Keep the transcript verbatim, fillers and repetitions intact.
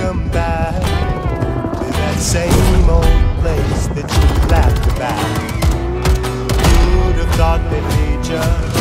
welcome back to that same old place that you laughed about. You'd have thought that nature